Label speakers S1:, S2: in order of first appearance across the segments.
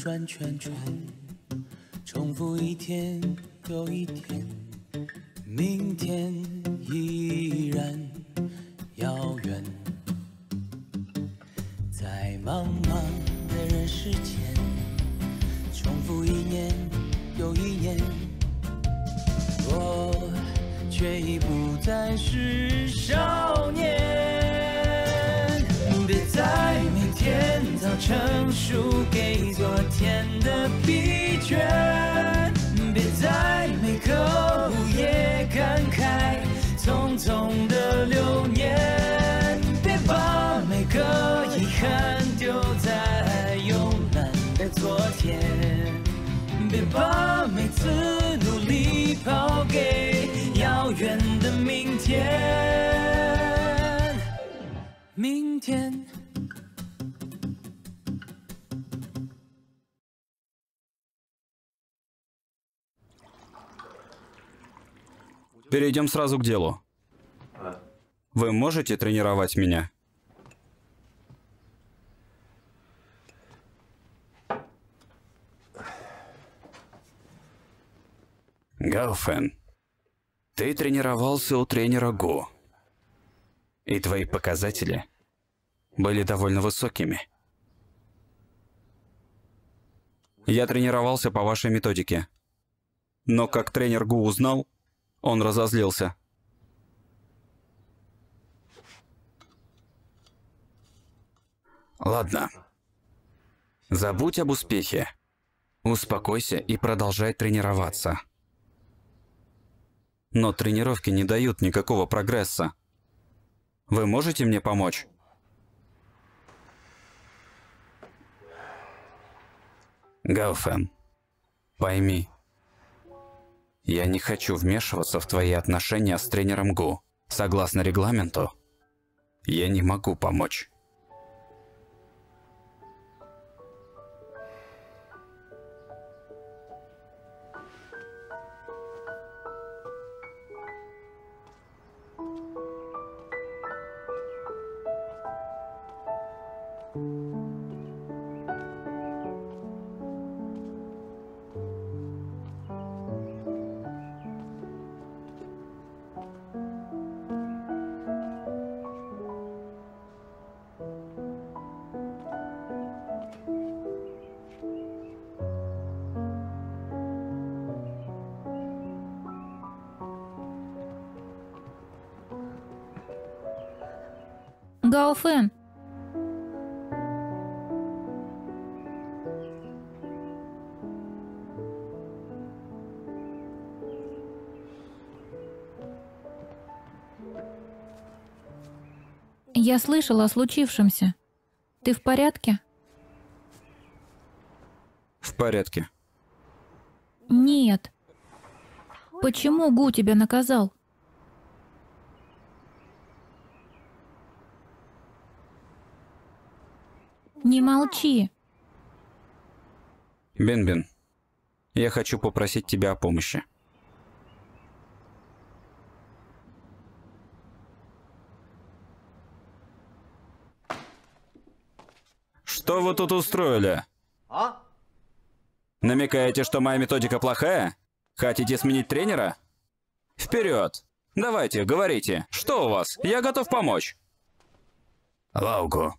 S1: 转圈圈，重复一天又一天，明天依然遥远。在茫茫的人世间，重复一年又一年，我却已不再是少年。别再每天早晨输给昨天的疲倦，别在每个午夜感慨匆匆的流年，别把每个遗憾丢在慵懒的昨天，别把每次努力抛给遥远的明天。明天。
S2: Перейдем сразу к делу. Вы можете тренировать меня? Гао Фэн, ты тренировался у тренера Гу, и твои показатели были довольно высокими. Я тренировался по вашей методике, но как тренер Гу узнал, он разозлился. Ладно. Забудь об успехе. Успокойся и продолжай тренироваться. Но тренировки не дают никакого прогресса. Вы можете мне помочь? Гао Фэн, пойми. Я не хочу вмешиваться в твои отношения с тренером Гу. Согласно регламенту, я не могу помочь.
S3: Гао Фэн. Я слышала о случившемся. Ты в порядке?
S2: В порядке.
S3: Нет. Почему Гу тебя наказал? Не молчи.
S2: Бин-Бин, я хочу попросить тебя о помощи. Что вы тут устроили? Намекаете, что моя методика плохая? Хотите сменить тренера? Вперед! Давайте, говорите. Что у вас? Я готов помочь. Лаугу.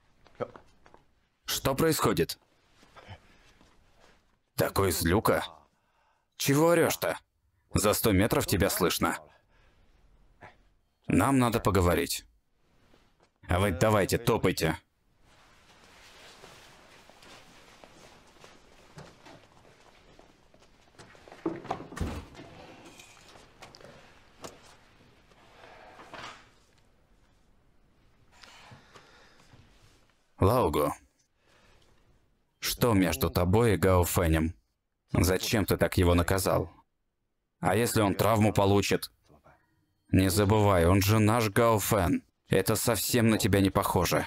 S2: Что происходит? Такой злюка. Чего орешь-то? За 100 метров тебя слышно. Нам надо поговорить. А вы давайте, топайте. Лаугу. Что между тобой и Гао Фэнем? Зачем ты так его наказал? А если он травму получит? Не забывай, он же наш Гао Фэн. Это совсем на тебя не похоже.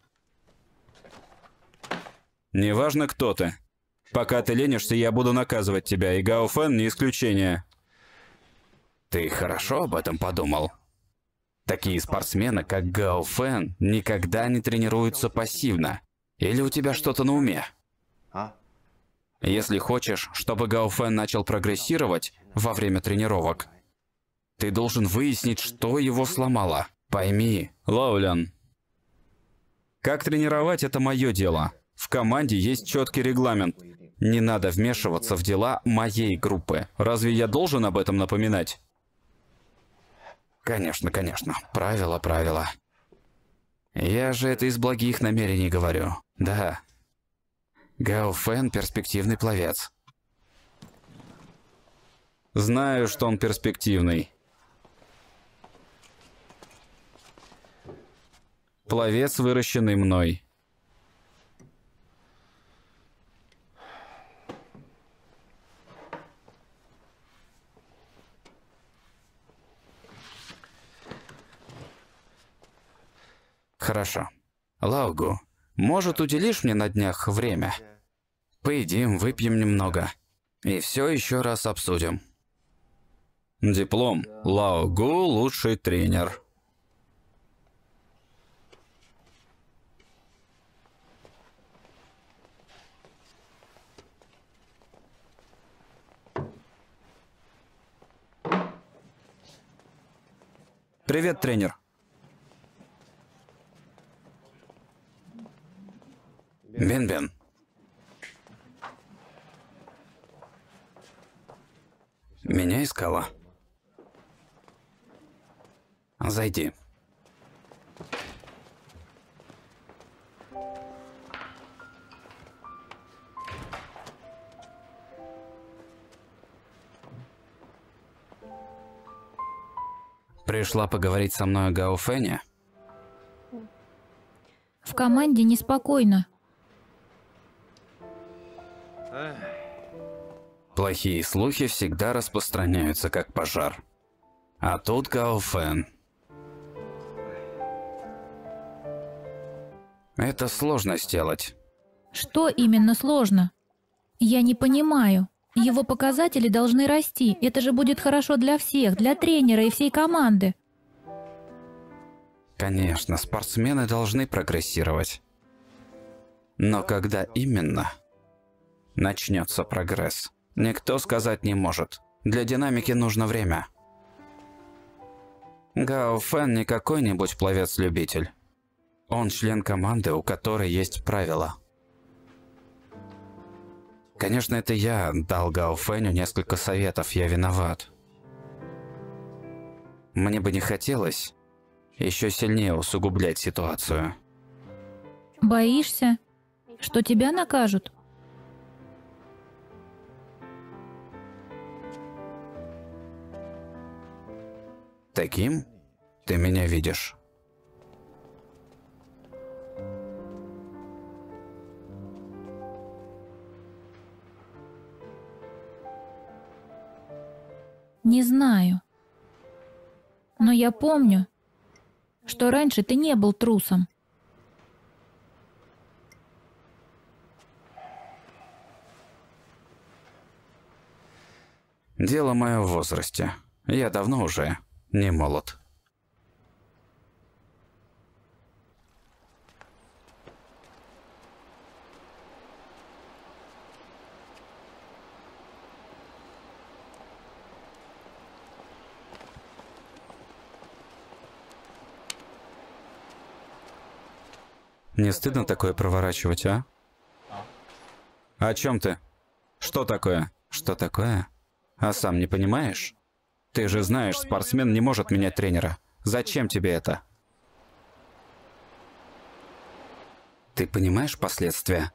S2: Неважно, кто ты. Пока ты ленишься, я буду наказывать тебя, и Гао Фэн не исключение. Ты хорошо об этом подумал? Такие спортсмены, как Гао Фэн, никогда не тренируются пассивно. Или у тебя что-то на уме? Если хочешь, чтобы Гао Фэн начал прогрессировать во время тренировок, ты должен выяснить, что его сломало. Пойми, Лаолян, как тренировать — это мое дело. В команде есть четкий регламент. Не надо вмешиваться в дела моей группы. Разве я должен об этом напоминать? Конечно, конечно. Правила, правила. Я же это из благих намерений говорю. Да. Гао Фэн — перспективный пловец. Знаю, что он перспективный. Пловец, выращенный мной. Хорошо. Лаогу, может, уделишь мне на днях время? Поедим, выпьем немного. И все еще раз обсудим. Диплом. Лаогу — лучший тренер. Привет, тренер. Бен-Бен. Меня искала. Зайди. Пришла поговорить со мной о Гао Фэне?
S3: В команде неспокойно.
S2: Плохие слухи всегда распространяются, как пожар. А тут Гао Фэн. Это сложно сделать.
S3: Что именно сложно? Я не понимаю. Его показатели должны расти. Это же будет хорошо для всех, для тренера и всей команды.
S2: Конечно, спортсмены должны прогрессировать. Но когда именно начнется прогресс, никто сказать не может. Для динамики нужно время. Гао Фэн не какой-нибудь пловец-любитель. Он член команды, у которой есть правила. Конечно, это я дал Гао Фэню несколько советов, я виноват. Мне бы не хотелось еще сильнее усугублять ситуацию.
S3: Боишься, что тебя накажут?
S2: Таким ты меня видишь?
S3: Не знаю. Но я помню, что раньше ты не был трусом.
S2: Дело мое в возрасте. Я давно уже не молод. Не стыдно такое проворачивать, а? О чем ты? Что такое? Что такое? А сам не понимаешь? Ты же знаешь, спортсмен не может менять тренера. Зачем тебе это? Ты понимаешь последствия?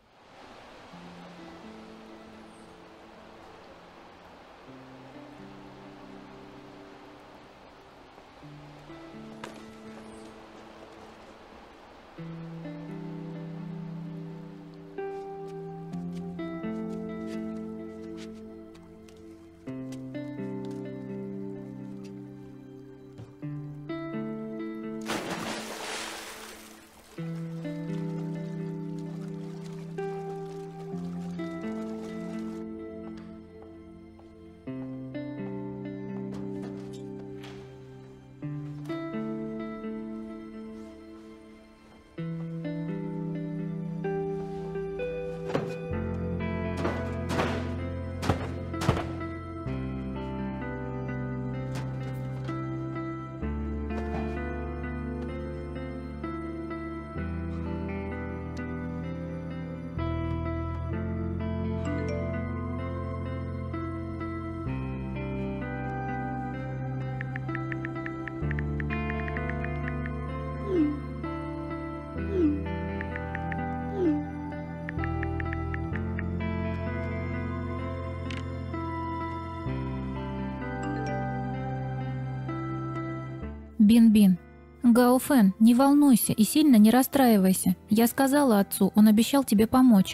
S3: Бин-Бин. Гао Фэн, не волнуйся и сильно не расстраивайся. Я сказала отцу, он обещал тебе помочь.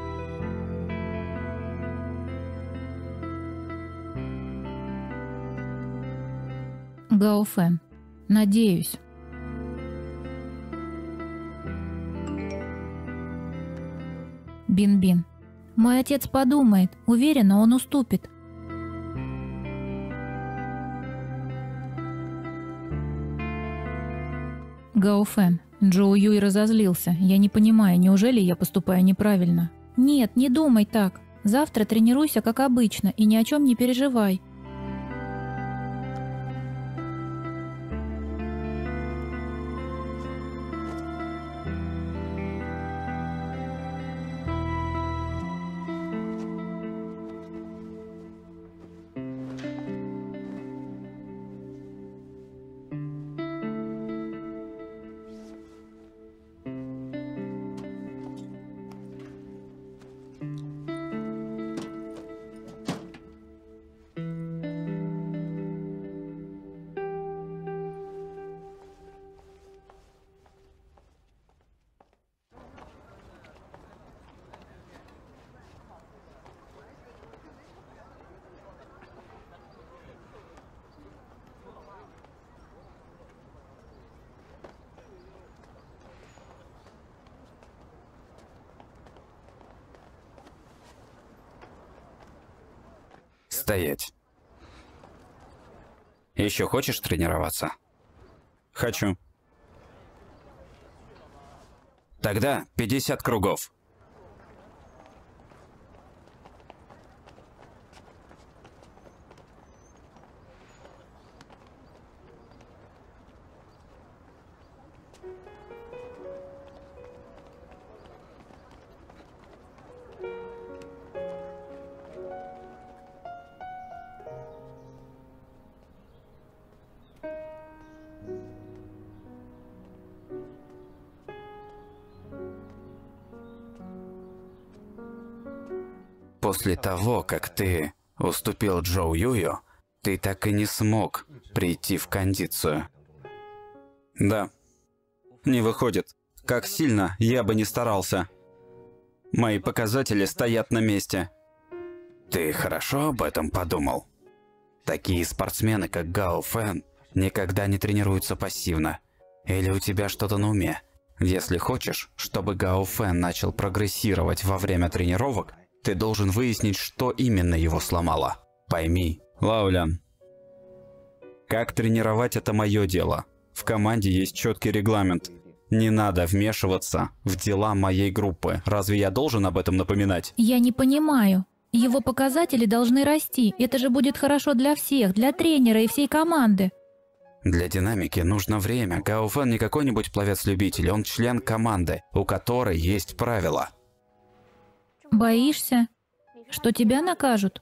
S3: Гао Фэн. Надеюсь. Бин-Бин. Мой отец подумает. Уверена, он уступит. Гао Фэн. Джоу Юй разозлился. Я не понимаю, неужели я поступаю неправильно? Нет, не думай так. Завтра тренируйся, как обычно, и ни о чем не переживай.
S2: Стоять. Еще хочешь тренироваться? Хочу. Тогда 50 кругов. После того, как ты уступил Джоу Юю, ты так и не смог прийти в кондицию. Да, не выходит. Как сильно я бы не старался. Мои показатели стоят на месте. Ты хорошо об этом подумал? Такие спортсмены, как Гао Фэн, никогда не тренируются пассивно. Или у тебя что-то на уме? Если хочешь, чтобы Гао Фэн начал прогрессировать во время тренировок, ты должен выяснить, что именно его сломало. Пойми, Лаолян, как тренировать – это мое дело. В команде есть четкий регламент. Не надо вмешиваться в дела моей группы. Разве я должен об этом напоминать?
S3: Я не понимаю. Его показатели должны расти. Это же будет хорошо для всех, для тренера и всей команды.
S2: Для динамики нужно время. Гао Фэн не какой-нибудь пловец-любитель, он член команды, у которой есть правила.
S3: Боишься, что тебя накажут?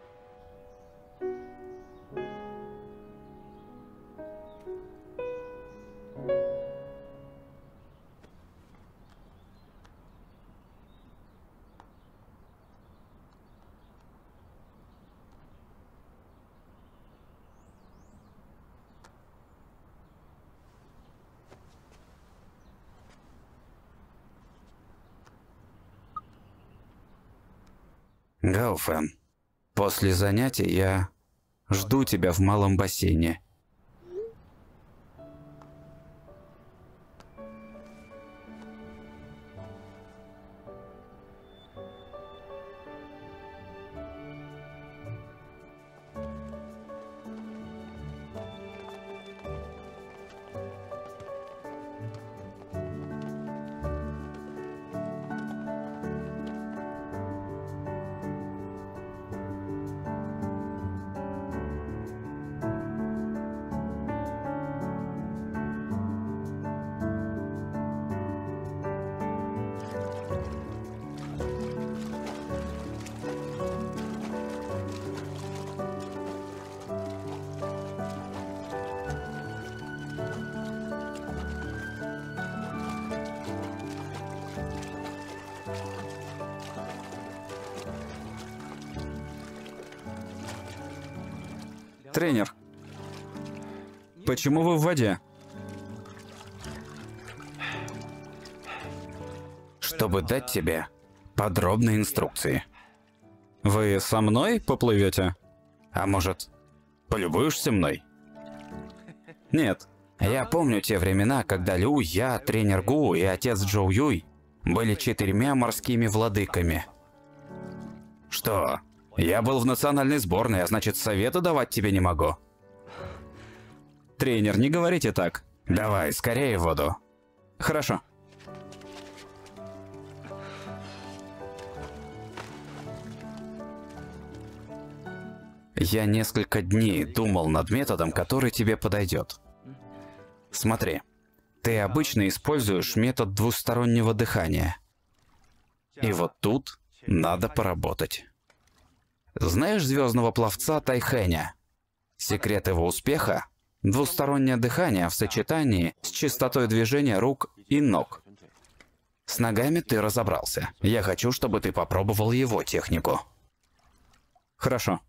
S2: Гао Фэн, после занятий я жду тебя в малом бассейне. Тренер, Почему вы в воде? Чтобы дать тебе подробные инструкции. Вы со мной поплывете? А может, полюбуешься мной? Нет. Я помню те времена, когда Лю, я, тренер Гу и отец Джоу Юй были 4 морскими владыками. Что? Я был в национальной сборной, а значит, совета давать тебе не могу. Тренер, не говорите так. Давай, скорее в воду. Хорошо. Я несколько дней думал над методом, который тебе подойдет. Смотри, ты обычно используешь метод двустороннего дыхания. И вот тут надо поработать. Знаешь звездного пловца Тайхэня? Секрет его успеха – двустороннее дыхание в сочетании с частотой движения рук и ног. С ногами ты разобрался. Я хочу, чтобы ты попробовал его технику. Хорошо.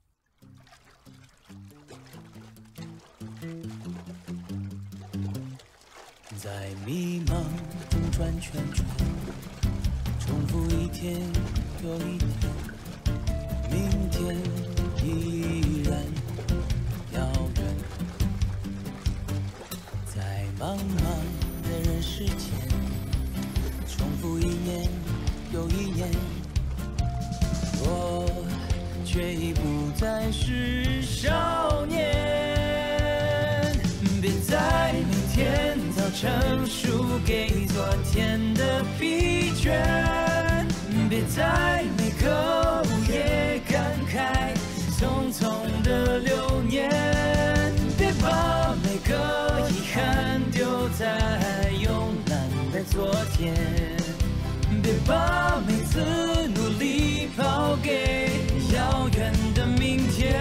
S1: 成输给昨天的疲倦，别在每个午夜感慨匆匆的流年，别把每个遗憾丢在慵懒的昨天，别把每次努力抛给遥远的明天，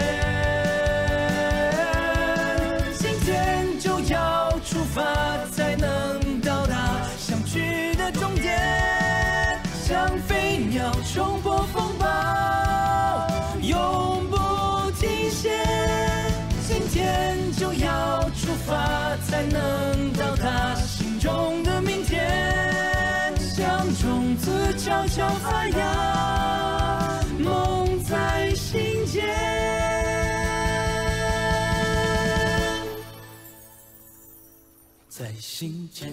S1: 今天就要出发。才能到达想去的终点，像飞鸟冲破风暴，永不停歇。今天就要出发，才能到达心中的明天，像种子悄悄发芽，梦在心间。在心间。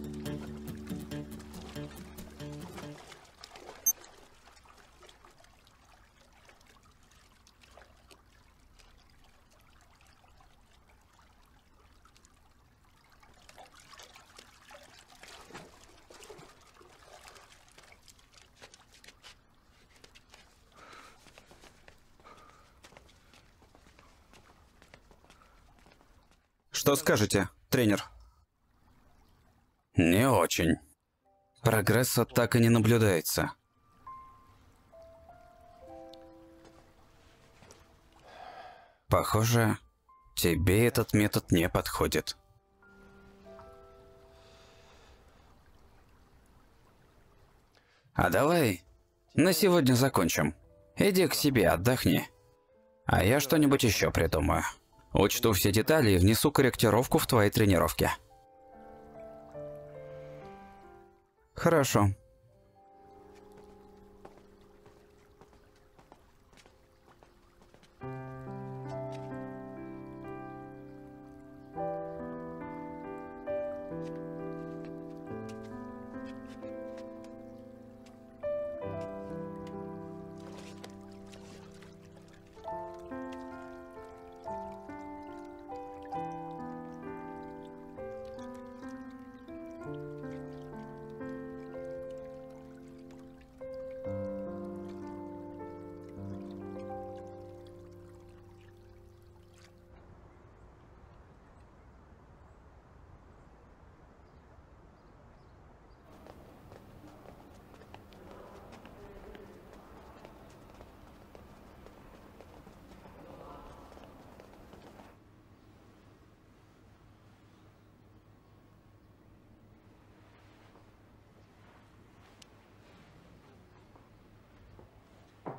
S2: Что скажете, тренер? Не очень. Прогресса так и не наблюдается. Похоже, тебе этот метод не подходит. А давай на сегодня закончим. Иди к себе, отдохни. А я что-нибудь еще придумаю. Учту все детали и внесу корректировку в твои тренировки. Хорошо.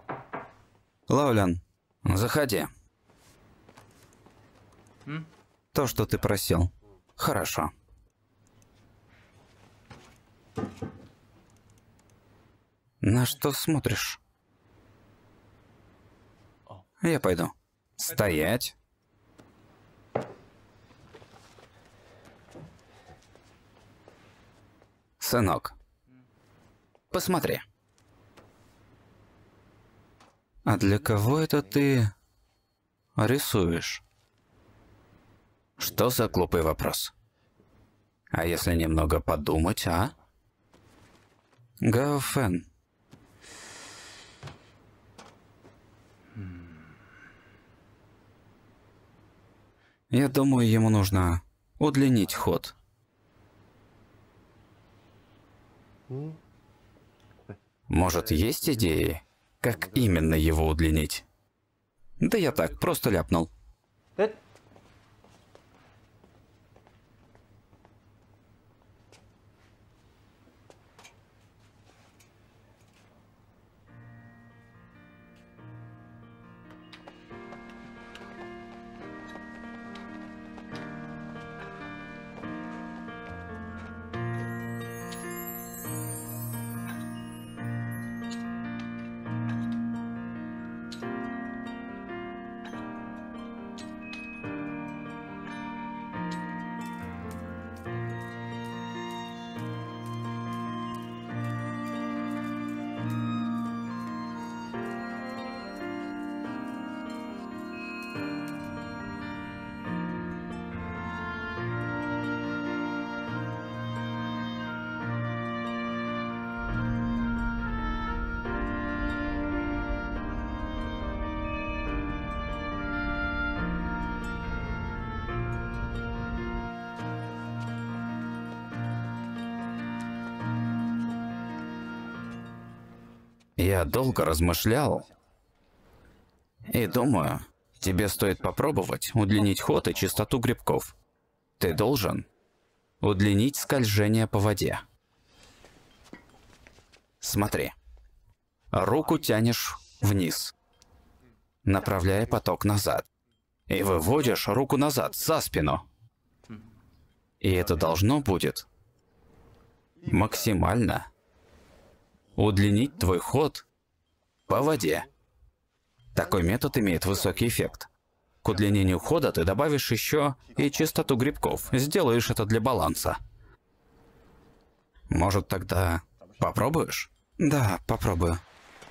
S2: Лаулян, заходи. То, что ты просил. Хорошо. На что смотришь? Я пойду. Стоять. Сынок, посмотри. А для кого это ты рисуешь? Что за глупый вопрос? А если немного подумать, а? Гао Фэн. Я думаю, ему нужно удлинить ход. Может, есть идеи, как именно его удлинить? Да я так, просто ляпнул. Я долго размышлял и думаю, тебе стоит попробовать удлинить ход и частоту грибков. Ты должен удлинить скольжение по воде. Смотри. Руку тянешь вниз, направляя поток назад. И выводишь руку назад, за спину. И это должно будет максимально удлинить твой ход по воде. Такой метод имеет высокий эффект. К удлинению хода ты добавишь еще и частоту грибков. Сделаешь это для баланса. Может, тогда попробуешь? Да, попробую.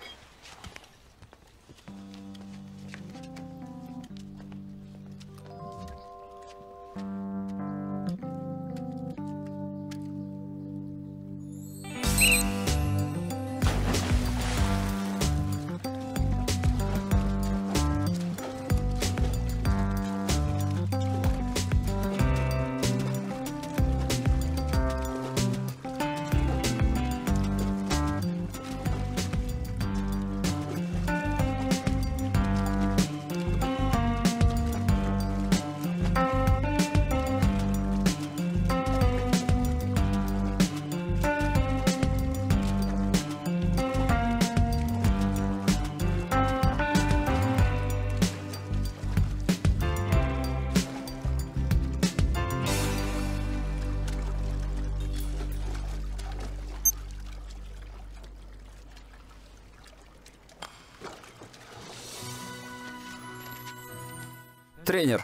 S2: Тренер,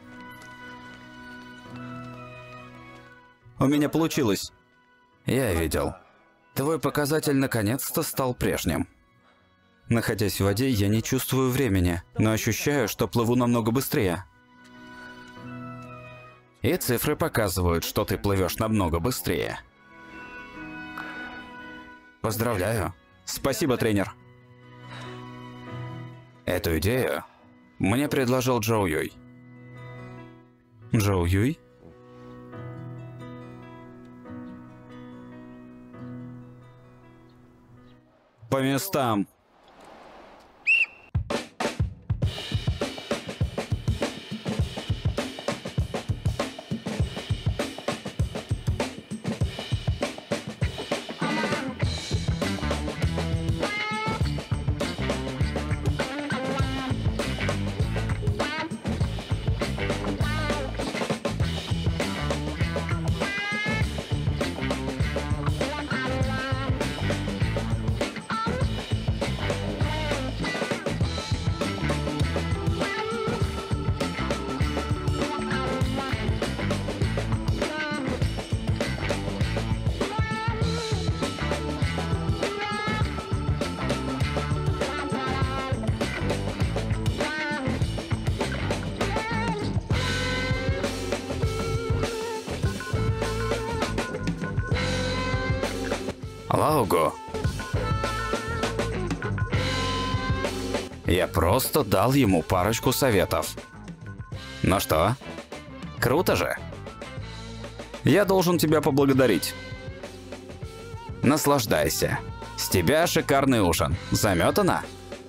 S2: у меня получилось. Я видел. Твой показатель наконец-то стал прежним. Находясь в воде, я не чувствую времени, но ощущаю, что плыву намного быстрее. И цифры показывают, что ты плывешь намного быстрее. Поздравляю. Спасибо, тренер. Эту идею мне предложил Джоу Юй. Джоу Юй? По местам. Лаугу. Я просто дал ему парочку советов. Ну что? Круто же? Я должен тебя поблагодарить. Наслаждайся. С тебя шикарный ужин. Заметано?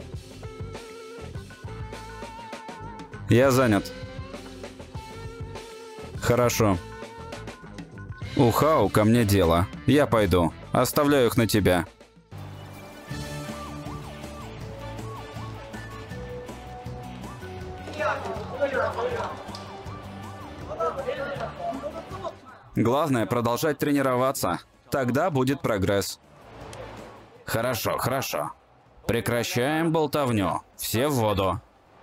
S2: Я занят. Хорошо. У Хау ко мне дело. Я пойду. Оставляю их на тебя. Главное продолжать тренироваться. Тогда будет прогресс. Хорошо, хорошо. Прекращаем болтовню. Все в воду.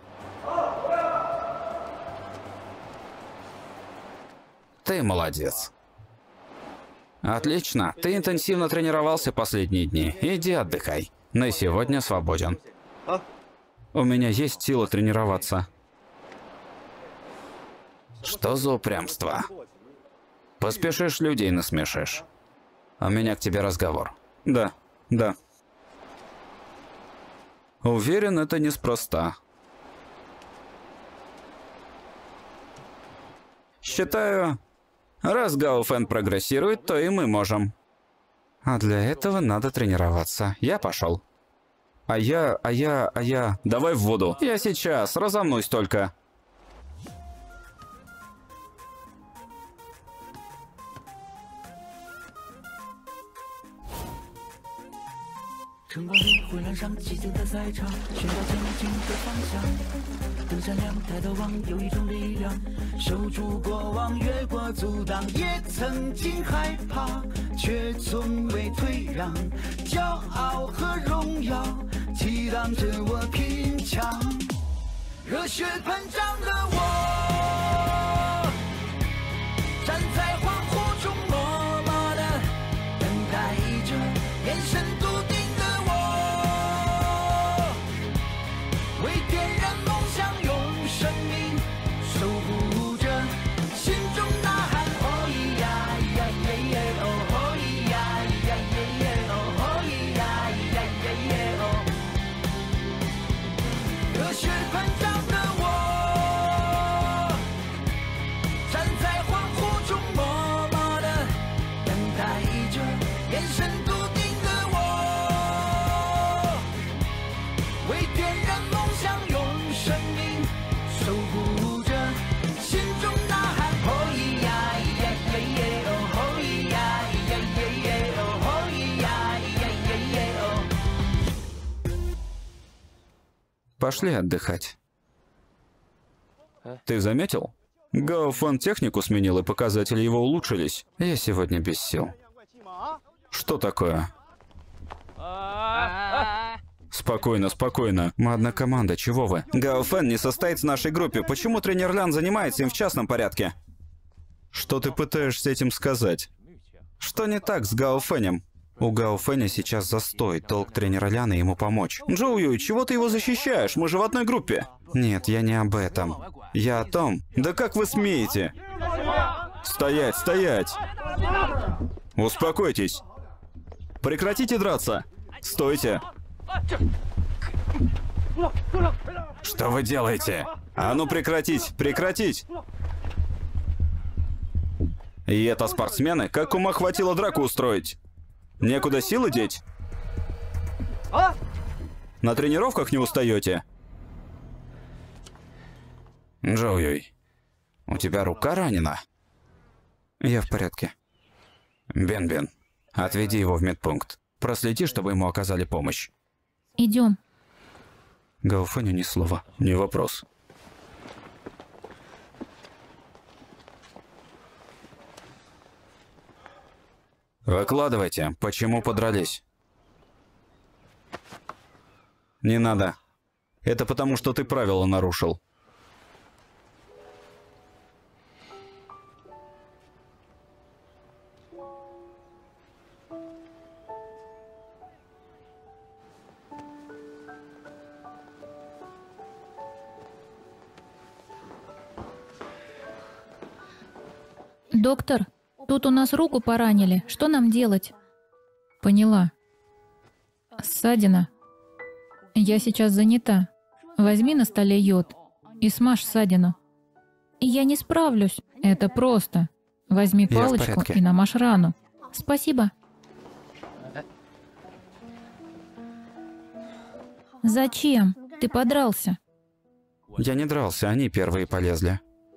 S2: Ты молодец. Отлично. Ты интенсивно тренировался последние дни. Иди отдыхай. На сегодня свободен. У меня есть сила тренироваться. Что за упрямство? Поспешишь, людей насмешишь. У меня к тебе разговор. Да, да. Уверен, это неспроста. Считаю, раз Гао Фэн прогрессирует, то и мы можем. А для этого надо тренироваться. Я пошел. А я... Давай в воду. Я сейчас, разомнусь только.
S1: 晨光里会染上寂静的赛场，寻找前进的方向。灯闪亮，抬头望，有一种力量，守住过往，越过阻挡。也曾经害怕，却从未退让。骄傲和荣耀，激荡着我拼抢。热血喷张的我，站在恍惚中，默默地等待着，眼神笃定。
S2: Пошли отдыхать. Ты заметил? Гао Фэн технику сменил, и показатели его улучшились. Я сегодня без сил. Что такое? Спокойно, спокойно. Мы одна команда, чего вы? Гао Фэн не состоит в нашей группе. Почему тренер Лян занимается им в частном порядке? Что ты пытаешься этим сказать? Что не так с Гао Фэнем? У Гао Фэня сейчас застой, долг тренера Ляна ему помочь. Джоу Юй, чего ты его защищаешь? Мы же в одной группе. Нет, я не об этом. Я о том... Да как вы смеете? Стоять, стоять! Успокойтесь. Прекратите драться. Стойте. Что вы делаете? А ну прекратить, прекратить! И это спортсмены? Как ума хватило драку устроить? Некуда силы деть? На тренировках не устаете? Джоу Юй, у тебя рука ранена? Я в порядке. Бен-Бен, отведи его в медпункт. Проследи, чтобы ему оказали помощь.
S3: Идем.
S2: Гао Фэню ни слова. Не вопрос. Выкладывайте, почему подрались? Не надо. Это потому, что ты правила нарушил.
S3: Доктор, тут у нас руку поранили. Что нам делать? Поняла. Ссадина. Я сейчас занята. Возьми на столе йод и смажь ссадину. Я не справлюсь. Это просто. Возьми
S2: Я в
S3: палочку
S2: порядке.
S3: и намажь рану. Спасибо. Зачем? Ты подрался.
S2: Я не дрался, они первые полезли.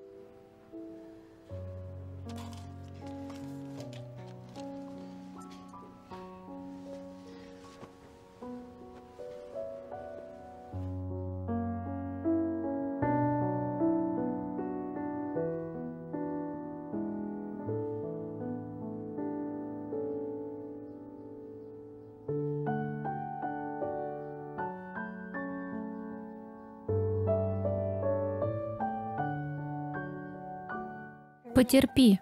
S3: Потерпи.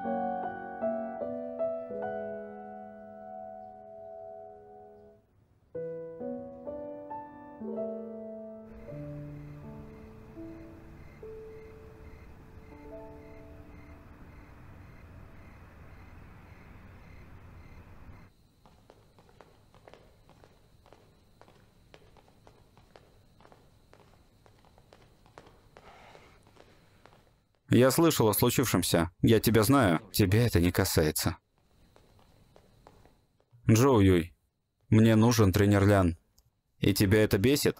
S2: Я слышал о случившемся. Я тебя знаю. Тебя это не касается. Джоу Юй, мне нужен тренер Лян. И тебя это бесит?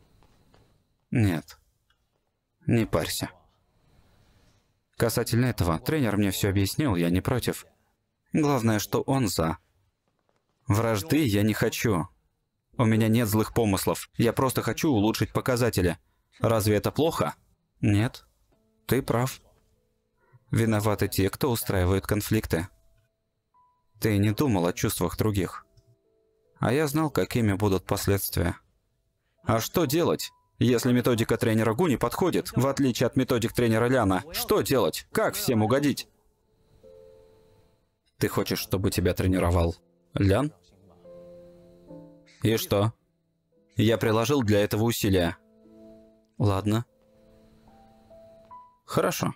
S2: Нет. Не парься. Касательно этого, тренер мне все объяснил, я не против. Главное, что он за. Вражды я не хочу. У меня нет злых помыслов. Я просто хочу улучшить показатели. Разве это плохо? Нет. Ты прав. Виноваты те, кто устраивает конфликты. Ты не думал о чувствах других. А я знал, какими будут последствия. А что делать, если методика тренера Гу не подходит, в отличие от методик тренера Ляна? Что делать? Как всем угодить? Ты хочешь, чтобы тебя тренировал Лян? И что? Я приложил для этого усилия. Ладно. Хорошо.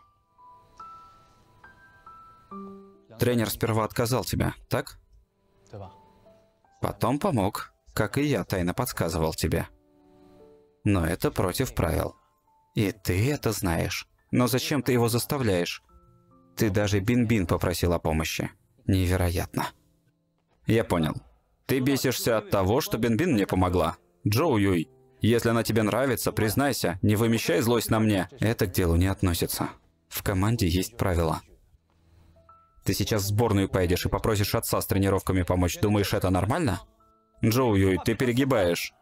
S2: Тренер сперва отказал тебя, так? Потом помог, как и я тайно подсказывал тебе. Но это против правил. И ты это знаешь. Но зачем ты его заставляешь? Ты даже Бин-Бин попросил о помощи. Невероятно. Я понял. Ты бесишься от того, что Бин-Бин мне помогла. Джоу Юй, если она тебе нравится, признайся, не вымещай злость на мне. Это к делу не относится. В команде есть правила. Ты сейчас в сборную поедешь и попросишь отца с тренировками помочь. Думаешь, это нормально? Джоу Юй, ты перегибаешь.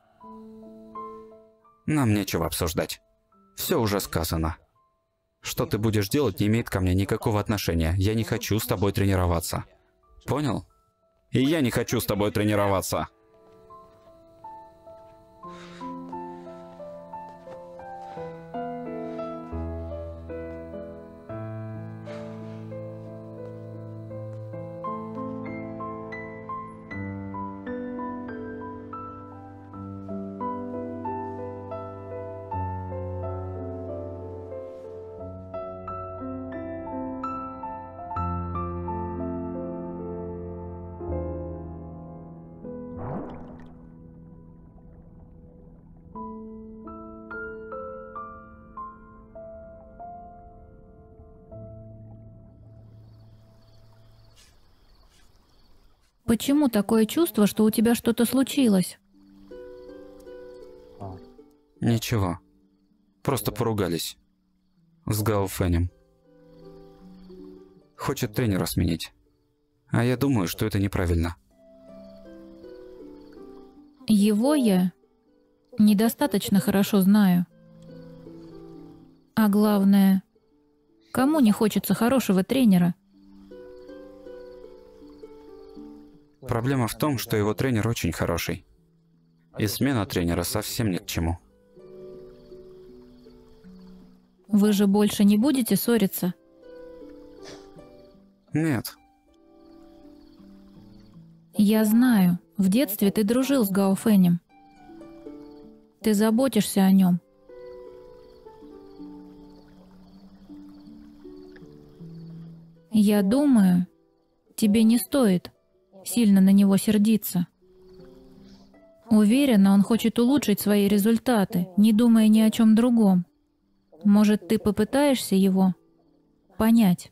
S2: Нам нечего обсуждать. Все уже сказано. Что ты будешь делать, не имеет ко мне никакого отношения. Я не хочу с тобой тренироваться. Понял? И я не хочу с тобой тренироваться.
S3: Почему такое чувство, что у тебя что-то случилось?
S2: Ничего. Просто поругались. С Гао Фэнем. Хочет тренера сменить. А я думаю, что это неправильно.
S3: Его я недостаточно хорошо знаю. А главное, кому не хочется хорошего тренера?
S2: Проблема в том, что его тренер очень хороший. И смена тренера совсем ни к чему.
S3: Вы же больше не будете ссориться?
S2: Нет.
S3: Я знаю, в детстве ты дружил с Гао Фэнем. Ты заботишься о нем. Я думаю, тебе не стоит сильно на него сердиться. Уверена, он хочет улучшить свои результаты, не думая ни о чем другом. Может, ты попытаешься его понять?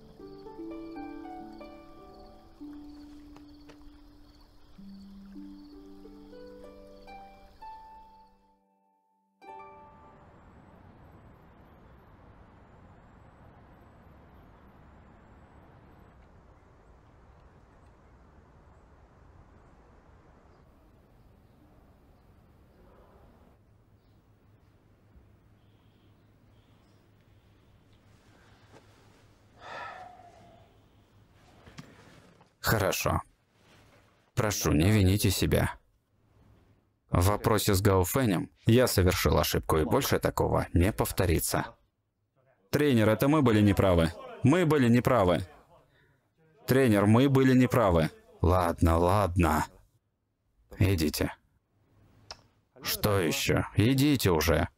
S2: Хорошо. Прошу, не вините себя. В вопросе с Гао Фэнем я совершил ошибку, и больше такого не повторится. Тренер, это мы были неправы. Мы были неправы. Тренер, мы были неправы. Ладно, ладно. Идите. Что еще? Идите уже.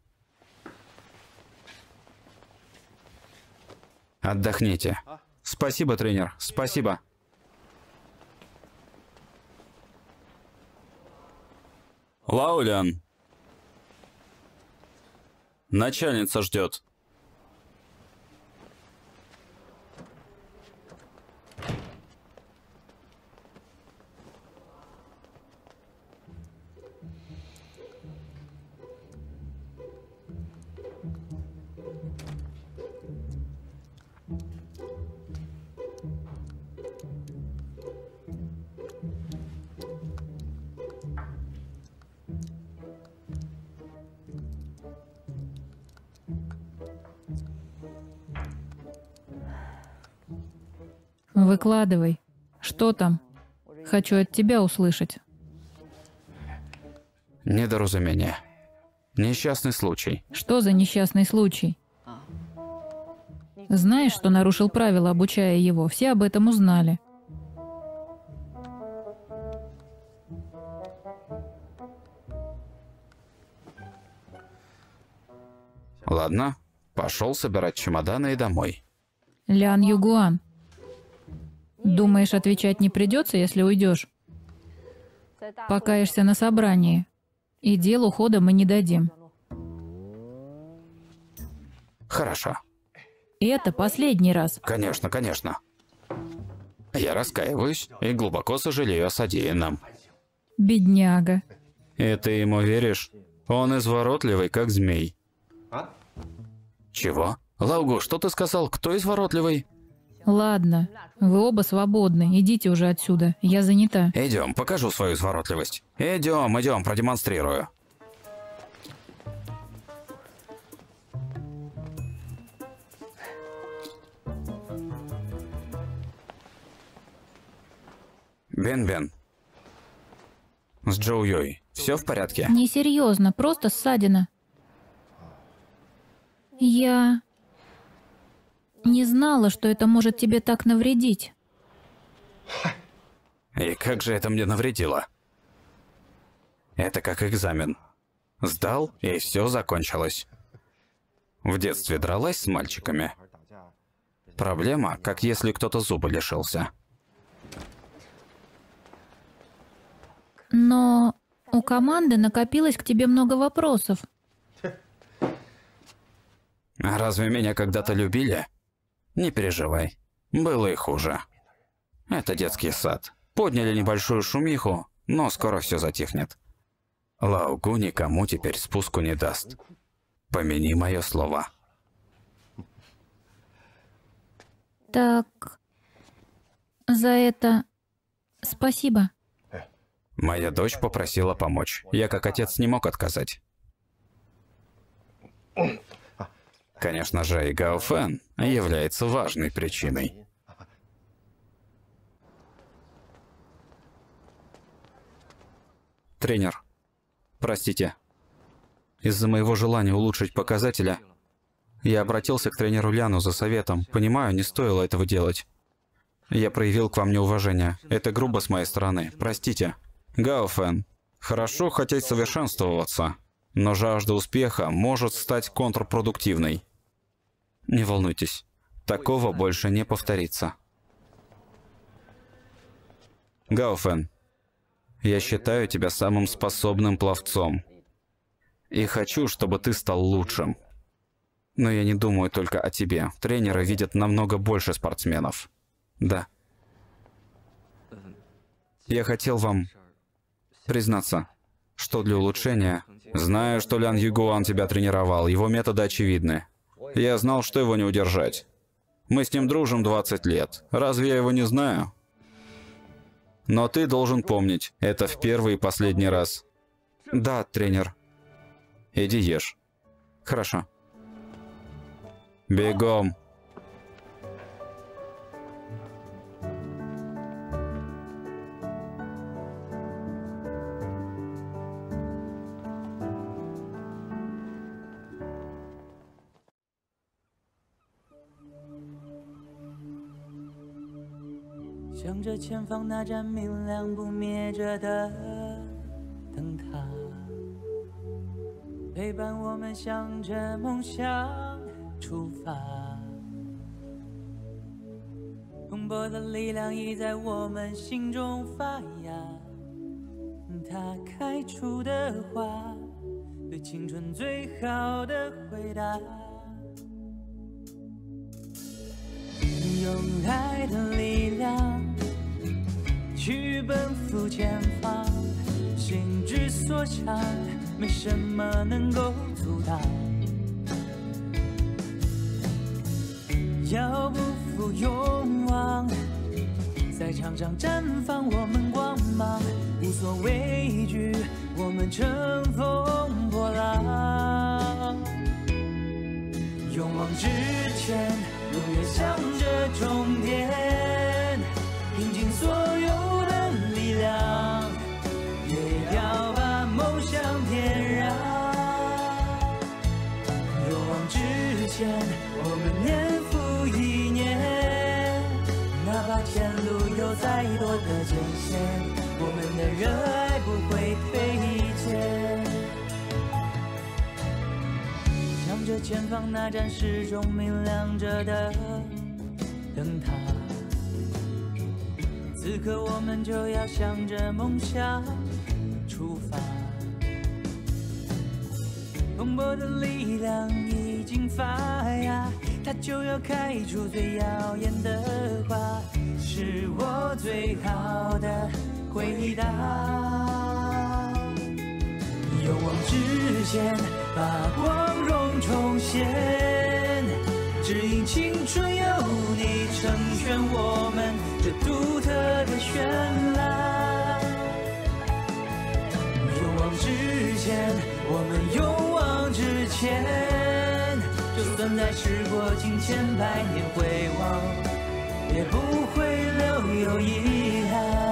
S2: Отдохните. Спасибо, тренер. Спасибо. Лаулян. Начальница ждет.
S3: Выкладывай. Что там? Хочу от тебя услышать.
S2: Недоразумение. Несчастный случай.
S3: Что за несчастный случай? Знаешь, что нарушил правила, обучая его? Все об этом узнали.
S2: Ладно, пошел собирать чемоданы и домой.
S3: Лян Югуан. Думаешь, отвечать не придется, если уйдешь? Покаешься на собрании. И делу хода мы не дадим.
S2: Хорошо.
S3: И это последний раз.
S2: Конечно, конечно. Я раскаиваюсь и глубоко сожалею о содеянном.
S3: Бедняга.
S2: И ты ему веришь? Он изворотливый, как змей. Чего? Лаугу, что ты сказал? Кто изворотливый?
S3: Ладно, вы оба свободны. Идите уже отсюда. Я занята.
S2: Идем, покажу свою изворотливость. Идем, продемонстрирую. Бен-Бен. С Джоу Юй. Все в порядке?
S3: Несерьезно, просто ссадина. Я не знала, что это может тебе так навредить.
S2: И как же это мне навредило? Это как экзамен. Сдал, и все закончилось. В детстве дралась с мальчиками. Проблема, как если кто-то зуба лишился.
S3: Но у команды накопилось к тебе много вопросов.
S2: А разве меня когда-то любили? Не переживай, было и хуже. Это детский сад. Подняли небольшую шумиху, но скоро все затихнет. Лаугу никому теперь спуску не даст. Помяни мое слово.
S3: Так, за это спасибо.
S2: Моя дочь попросила помочь. Я как отец не мог отказать. Конечно же, и Гао Фэн является важной причиной. Тренер, простите. Из-за моего желания улучшить показателя, я обратился к тренеру Ляну за советом. Понимаю, не стоило этого делать. Я проявил к вам неуважение. Это грубо с моей стороны. Простите. Гао Фэн, хорошо хотеть совершенствоваться, но жажда успеха может стать контрпродуктивной. Не волнуйтесь, такого больше не повторится. Гаофэн, я считаю тебя самым способным пловцом. И хочу, чтобы ты стал лучшим. Но я не думаю только о тебе. Тренеры видят намного больше спортсменов. Да. Я хотел вам признаться, что для улучшения... Знаю, что Лян Югуан тебя тренировал, его методы очевидны. Я знал, что его не удержать. Мы с ним дружим 20 лет. Разве я его не знаю? Но ты должен помнить, это в первый и последний раз. Да, тренер. Иди ешь. Хорошо. Бегом.
S1: 向着前方那盏明亮不灭着的灯塔，陪伴我们向着梦想出发。蓬勃的力量已在我们心中发芽，它开出的花，对青春最好的回答。用爱的力量去奔赴前方，心之所向，没什么能够阻挡。要不负勇往，在场上绽放我们光芒，无所畏惧，我们乘风破浪。勇往直前，永远向着终点，拼尽所有的力量，也要把梦想点燃。勇往直前，我们年复一年，哪怕前路有再多的艰险，我们的热爱不会退减。向着前方那盏始终明亮着的灯塔，此刻我们就要向着梦想出发。蓬勃的力量已经发芽，它就要开出最耀眼的花，是我最好的回答。勇往直前，把光荣重现，只因青春有你成全我们这独特的绚烂。勇往直前，我们勇往直前，就算在时过境迁，百年回望，也不会留有遗憾。